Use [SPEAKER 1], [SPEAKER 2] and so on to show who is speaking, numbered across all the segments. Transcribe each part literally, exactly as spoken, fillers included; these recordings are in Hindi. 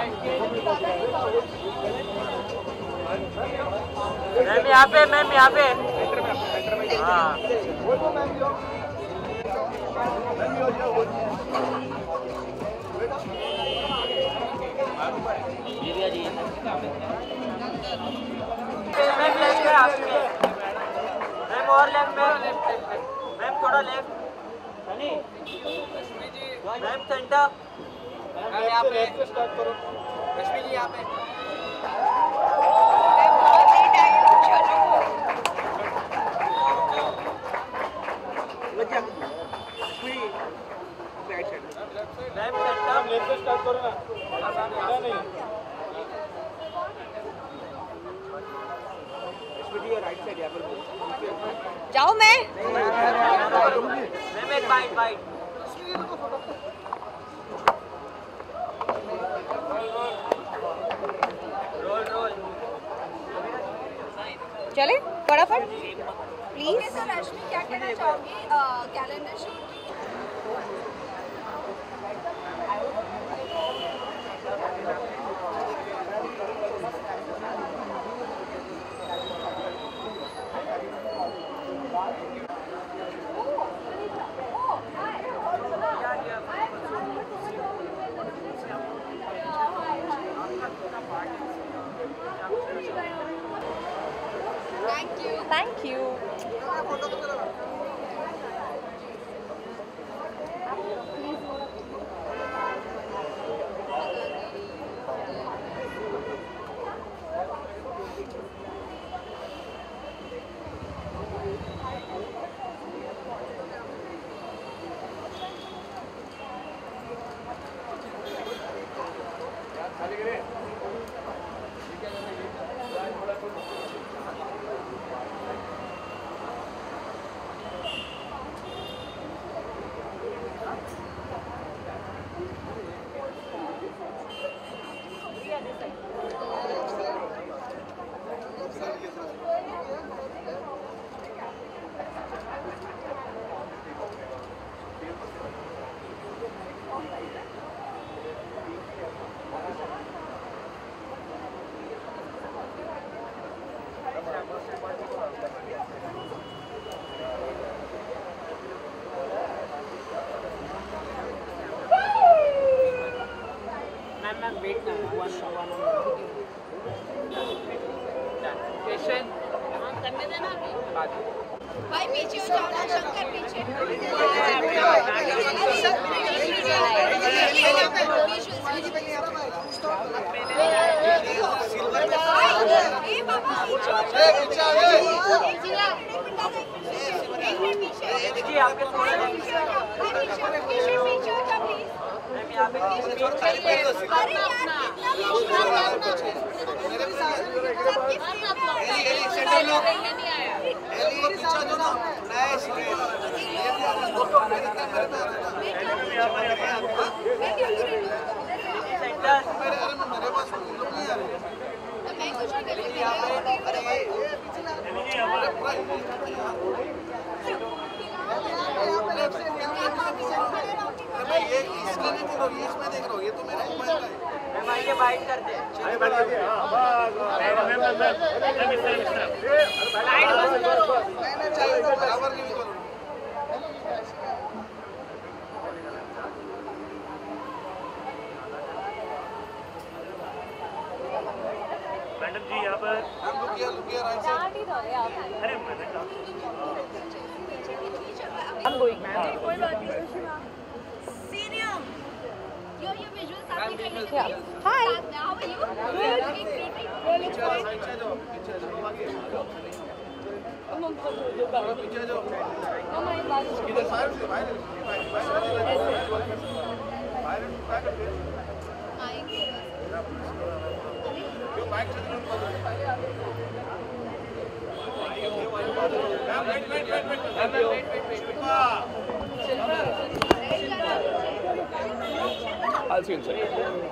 [SPEAKER 1] मैम यहाँ पे, मैम यहाँ पे। हाँ मैम लेफ्ट है आपके, मैम और लेफ्ट, मैम मैम थोड़ा लेफ्ट, मैम सेंटर, मैम यहाँ पे स्टार्ट करो, रश्मि जी यहाँ पे। मैम सेंटर, लेफ्ट से स्टार्ट करो ना, नहीं राइट साइड यहाँ पर
[SPEAKER 2] जाओ। मैं
[SPEAKER 1] मैम एक बाइट बाइट रोल रोल
[SPEAKER 2] चले फटाफट प्लीज।
[SPEAKER 3] सर रश्मि क्या कहना चाहोगी कैलेंडर शूट?
[SPEAKER 2] Thank you. भाई पीछे हो जाओ ना, शंकर पीछे।
[SPEAKER 1] जी आपके थोड़ा ये बाइट करते हैं। मैडम जी यहाँ पर लुकिया लुकिया राइट साइड। अरे
[SPEAKER 2] I'm going, ma'am.
[SPEAKER 3] कोई बात नहीं। Senior Your your visuals are being taken.
[SPEAKER 2] Yeah. Hi.
[SPEAKER 3] How are you? Good. Rolling point.
[SPEAKER 1] पीछे जो
[SPEAKER 2] इधर
[SPEAKER 1] साइड से बाहर
[SPEAKER 3] आएंगे
[SPEAKER 1] क्यों बाइक चल रही है? Wait wait wait wait wait wait I'll see you inside.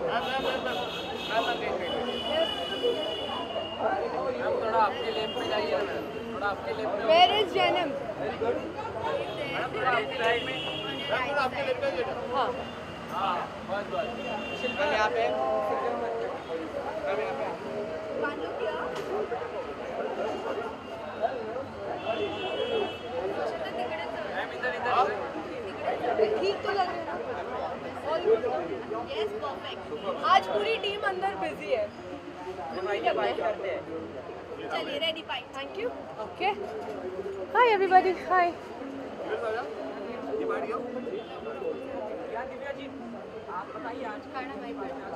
[SPEAKER 1] थोड़ा आपके लेफ्ट पे जाइए ना, थोड़ा आपके लेफ्ट पे।
[SPEAKER 2] Where is Janam?
[SPEAKER 1] थोड़ा आपके राइट में, थोड़ा आपके लेफ्ट पे जाइए।
[SPEAKER 2] हाँ
[SPEAKER 1] हाँ बस बस शिल्पा यहाँ पे
[SPEAKER 3] बालू क्या ठीक तो लग रहा है यस परफेक्ट आज पूरी टीम अंदर बिजी है चलिए ready bye thank you
[SPEAKER 4] okay hi everybody hi
[SPEAKER 1] Divya ji आप बताइए आज
[SPEAKER 3] खाना भाई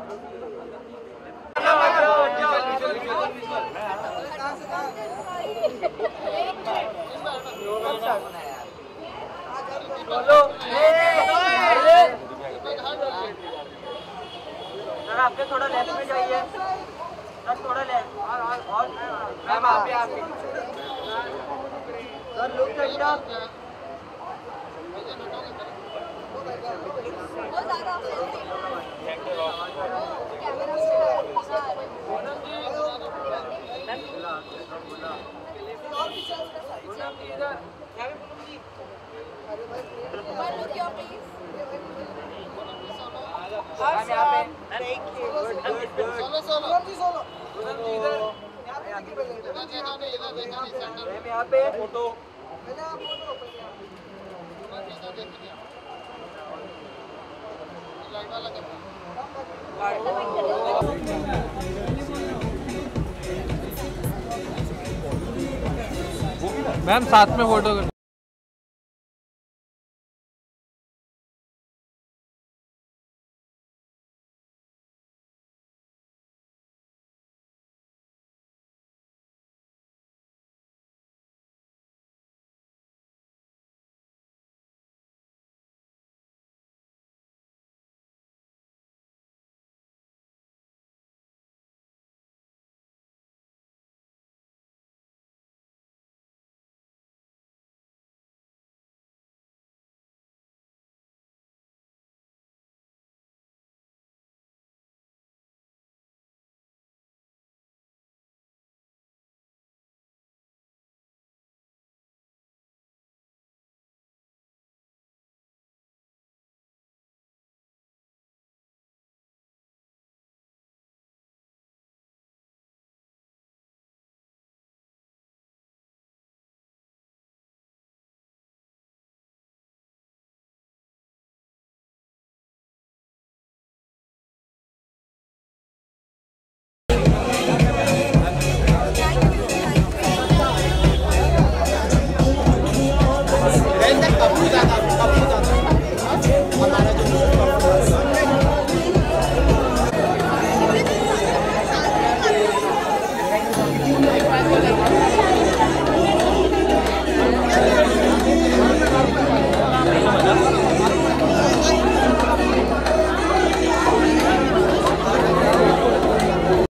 [SPEAKER 1] बोलो सर आपके थोड़ा लेफ्ट में जाइए सर थोड़ा लेफ्ट और और मैम आप भी आप भी सर लुक सेंटर
[SPEAKER 3] वो ज़्यादा कैमरा बालू क्या please
[SPEAKER 1] Awesome. Thank you. Good, good, good.
[SPEAKER 5] Solo solo जी सोलो
[SPEAKER 1] पूनम जी इधर
[SPEAKER 5] यहाँ पे देखिए पहले इधर देखिए नहीं इधर देखिए नहीं सेंटर
[SPEAKER 1] मैम यहाँ पे फोटो
[SPEAKER 5] पहले आप फोटो पहले आप इधर देखिए लाइट वाला कैमरा
[SPEAKER 6] मैम साथ में फोटो कर